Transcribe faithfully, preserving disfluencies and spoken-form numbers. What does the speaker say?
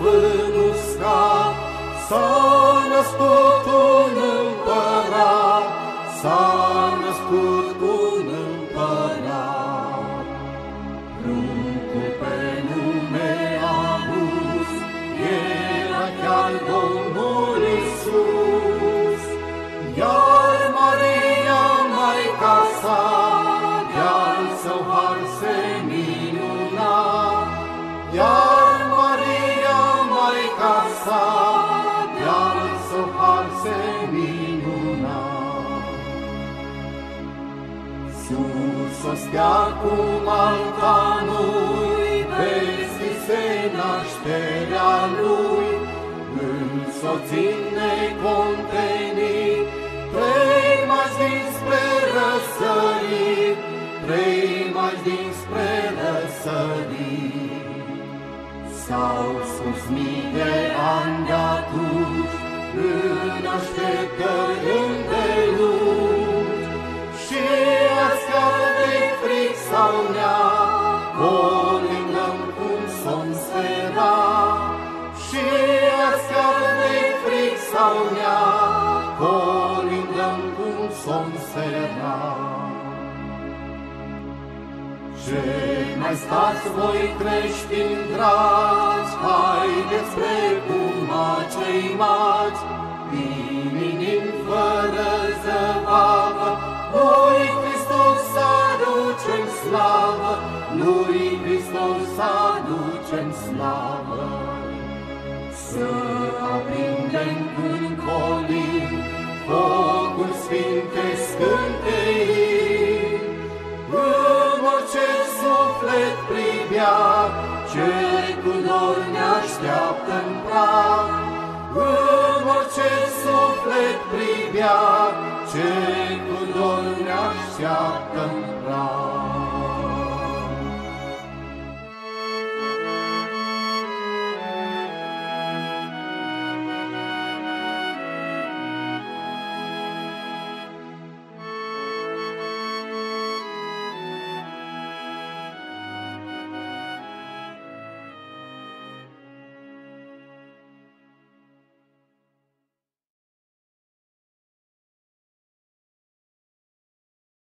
în uscat, s-a născut un împărat, s-a născut un împărat. Pruncul pe nume August era chiar Domnul Iisus, iar Maria, Maica sa, de-al său har se minuna, iar Maria, Maica sa, de-al său har se minuna. Sus o stea cum altanului, vestise nașterea lui, însoțind necontenit trei mași dinspre răsărit, trei mași dinspre răsărit. S-au spus mii de ani de-atunci în așteptări îndelungi, și ascară de fric sau nea, colindăm cum somn sfera, și ascară de fric sau nea, colindăm cum somn sfera. Ce mai stați voi creștini dragi, haideți precum acei magi, minim fără zăbavă, lui Hristos să aducem slavă, lui Hristos să aducem slavă. Să aprindem când colim focul sfinte scânteind, în orice suflet pribeag, ce cu dor ne așteaptă-n prag. În orice suflet pribeag, ce cu dor ne așteaptă-n prag.